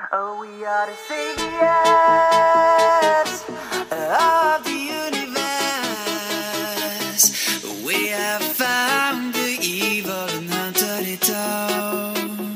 Oh, we are the saviors of the universe. We have found the evil and hunted it all.